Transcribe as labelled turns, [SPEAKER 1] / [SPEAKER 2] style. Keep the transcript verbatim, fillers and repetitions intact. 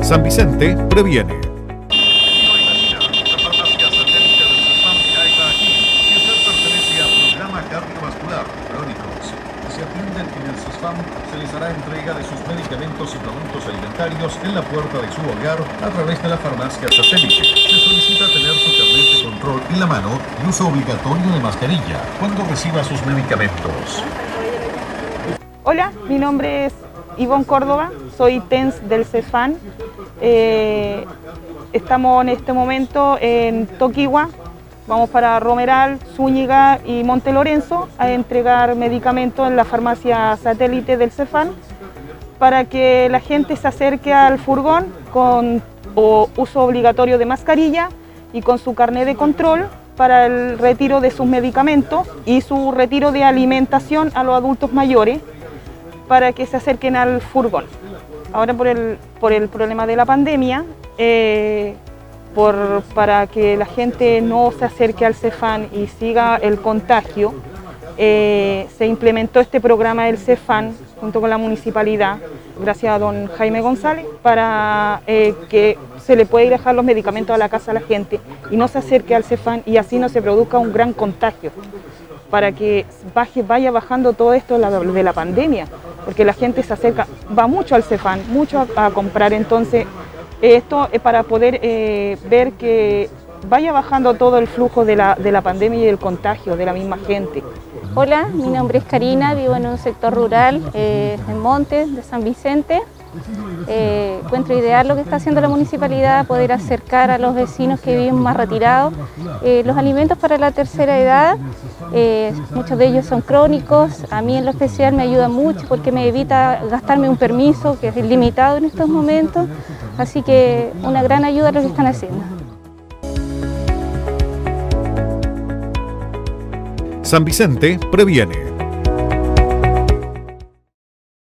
[SPEAKER 1] San Vicente previene.
[SPEAKER 2] Se atienden en el CESFAM, se les hará entrega de sus medicamentos y productos alimentarios en la puerta de su hogar a través de la farmacia satélite. Se solicita tener su carnet de control en la mano y uso obligatorio de mascarilla cuando reciba sus medicamentos.
[SPEAKER 3] Hola, mi nombre es Ivonne Córdoba, soy T E N S del CESFAM. Eh, estamos en este momento en Toquigua. Vamos para Romeral, Zúñiga y Monte Lorenzo a entregar medicamentos en la farmacia satélite del CESFAM para que la gente se acerque al furgón con o uso obligatorio de mascarilla y con su carnet de control para el retiro de sus medicamentos y su retiro de alimentación a los adultos mayores para que se acerquen al furgón. Ahora por el, por el problema de la pandemia, eh, Por, para que la gente no se acerque al CESFAM y siga el contagio, eh, se implementó este programa del CESFAM junto con la municipalidad, gracias a don Jaime González, para eh, que se le pueda ir a dejar los medicamentos a la casa a la gente y no se acerque al CESFAM y así no se produzca un gran contagio, para que baje, vaya bajando todo esto de la pandemia, porque la gente se acerca, va mucho al CESFAM, mucho a, a comprar, entonces esto es para poder eh, ver que vaya bajando todo el flujo de la, de la pandemia y el contagio de la misma gente.
[SPEAKER 4] Hola, mi nombre es Karina, vivo en un sector rural, eh, en Montes, de San Vicente. Eh, encuentro ideal lo que está haciendo la municipalidad, poder acercar a los vecinos que viven más retirados eh, los alimentos para la tercera edad. Eh, muchos de ellos son crónicos, a mí en lo especial me ayuda mucho porque me evita gastarme un permiso que es limitado en estos momentos, así que una gran ayuda lo que están haciendo.
[SPEAKER 1] San Vicente previene.